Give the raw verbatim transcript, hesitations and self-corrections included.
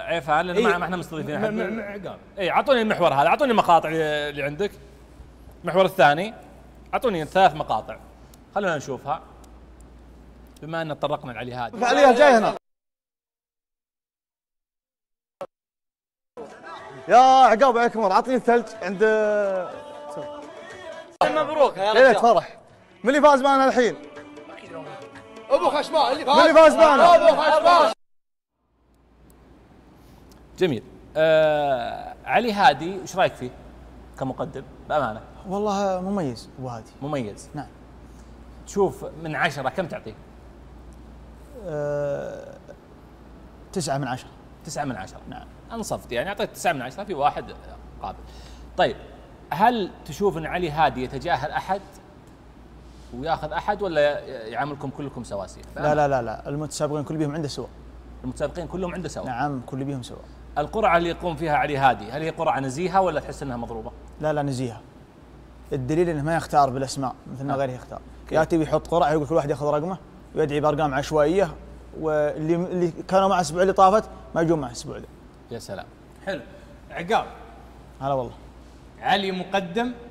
عفان لان ما احنا مستضيفين احد. عقاب اي اعطوني المحور هذا، اعطوني المقاطع اللي عندك. المحور الثاني اعطوني ثلاث مقاطع خلونا نشوفها بما ان تطرقنا لعلي هادي. عليها جاي هنا يا عقاب عليك مر، اعطني الثلج عند مبروك يا رجال. فرح من اللي فاز معنا الحين؟ ابو خشمان اللي فاز. من اللي فاز معنا؟ ابو خشمان. جميل. آه علي هادي ايش رايك فيه كمقدم بامانه؟ والله مميز ابو هادي. مميز نعم. تشوف من عشرة كم تعطيه؟ أه تسعة من عشرة. تسعة من عشرة. نعم. انصفت يعني اعطيت تسعة من عشرة في واحد قابل. طيب هل تشوف ان علي هادي يتجاهل احد وياخذ احد ولا يعاملكم كلكم سواسية؟ لا لا لا لا المتسابقين كل بهم عنده سواء. المتسابقين كلهم عنده سواء. نعم كل بهم سواء. القرعه اللي يقوم فيها علي هادي هل هي قرعه نزيهه ولا تحس انها مضروبه؟ لا لا نزيهه. الدليل انه ما يختار بالاسماء مثل ما غيره يختار. ياتي بيحط قرعه يقول كل واحد ياخذ رقمه ويدعي بارقام عشوائيه واللي اللي كانوا معه الاسبوع اللي طافت ما يجون معه الاسبوع ذا. يا سلام. حلو. عقاب هلا والله. علي مقدم